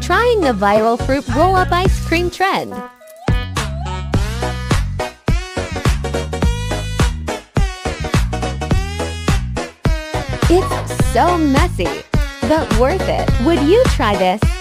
trying the viral fruit roll-up ice cream trend. It's so messy, but worth it. Would you try this?